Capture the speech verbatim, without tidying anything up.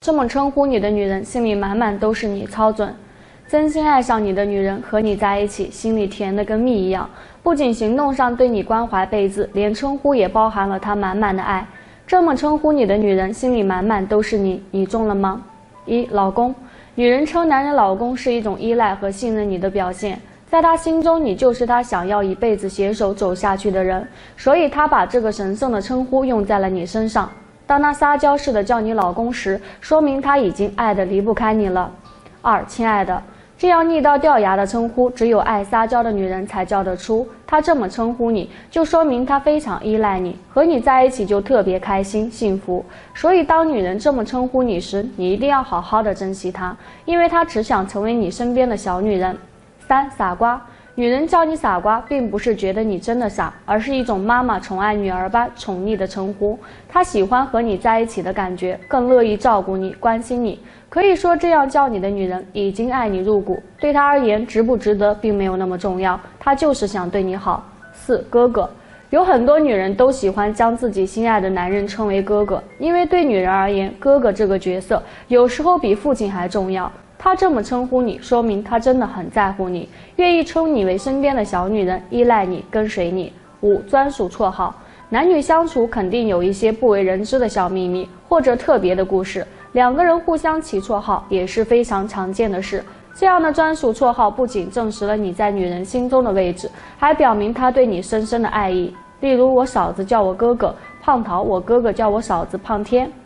这么称呼你的女人，心里满满都是你，超准。真心爱上你的女人，和你在一起，心里甜得跟蜜一样，不仅行动上对你关怀备至，连称呼也包含了她满满的爱。这么称呼你的女人，心里满满都是你，你中了吗？一、老公。女人称男人老公是一种依赖和信任你的表现，在她心中，你就是她想要一辈子携手走下去的人，所以她把这个神圣的称呼用在了你身上。当她撒娇似的叫你老公时，说明她已经爱得离不开你了。二、亲爱的。这样腻到掉牙的称呼，只有爱撒娇的女人才叫得出。她这么称呼你，就说明她非常依赖你，和你在一起就特别开心幸福。所以当女人这么称呼你时，你一定要好好的珍惜她，因为她只想成为你身边的小女人。三、傻瓜。女人叫你傻瓜，并不是觉得你真的傻，而是一种妈妈宠爱女儿般宠溺的称呼。她喜欢和你在一起的感觉，更乐意照顾你、关心你。可以说，这样叫你的女人已经爱你入骨。对她而言，值不值得并没有那么重要，她就是想对你好。四、哥哥。有很多女人都喜欢将自己心爱的男人称为哥哥，因为对女人而言，哥哥这个角色有时候比父亲还重要。他这么称呼你，说明他真的很在乎你，愿意称你为身边的小女人，依赖你，跟随你。五、专属绰号。男女相处肯定有一些不为人知的小秘密，或者特别的故事，两个人互相起绰号也是非常常见的事。这样的专属绰号不仅证实了你在女人心中的位置，还表明他对你深深的爱意。例如，我嫂子叫我哥哥胖桃，我哥哥叫我嫂子胖天。